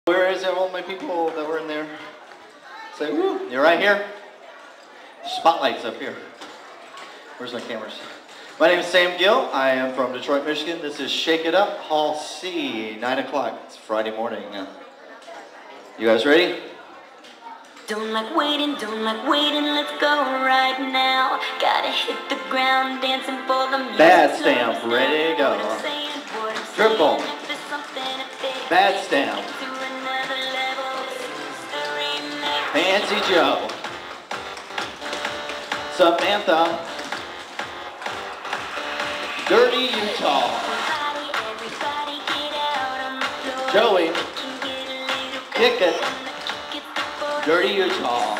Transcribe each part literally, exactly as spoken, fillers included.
Where is all my people that were in there? Say, woo, you're right here? Spotlight's up here. Where's my cameras? My name is Sam Gill. I am from Detroit, Michigan. This is Shake It Up, Hall C, nine o'clock. It's Friday morning. You guys ready? Don't like waiting, don't like waiting, let's go right now. Gotta hit the ground, dancing for the music. Bad stamp, ready to go. Triple. Bad stamp. Fancy Joe. Samantha. Dirty Utah. Joey. Kick it. Dirty Utah.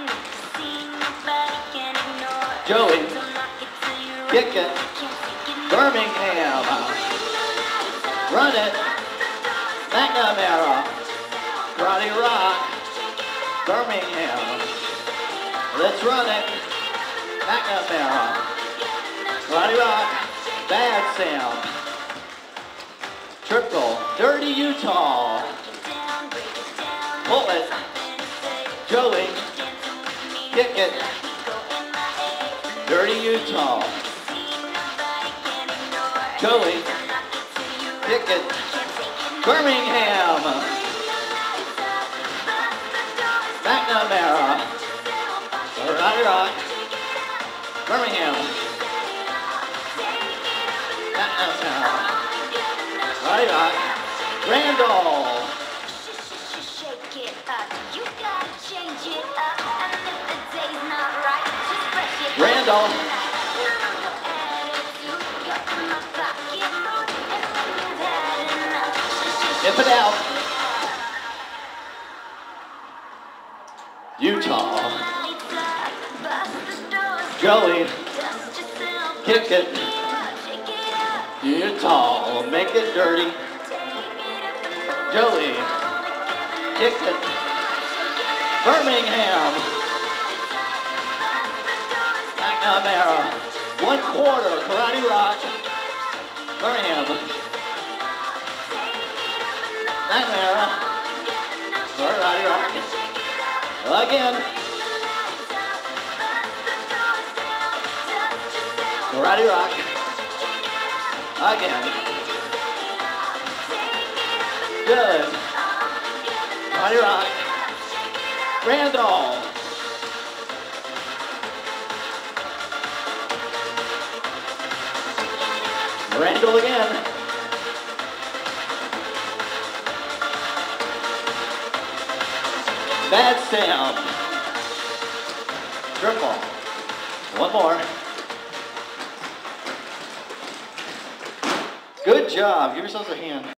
Joey. Kick it. Birmingham. Run it. McNamara. Roddy Rock. Birmingham. Let's run it. McNamara. Roddy Rock. Bad Sam. Triple. Dirty Utah. Pull it. Joey. Kick it. Dirty Utah. Joey. Kick it. Birmingham. McNamara. Roddy Rock. Birmingham. McNamara. Roddy Rock. Randall. Randall. If it out. Utah. Joey. Kick it. Utah. Make it dirty. Joey. Kick it. Birmingham. McNamara. One quarter. Karate Rock. Birmingham. McNamara. Karate Rock. Again. Karate Rock. Again. Good. Karate Rock. Randall. Randall again. Bad stamp. Triple. One more. Good job. Give yourselves a hand.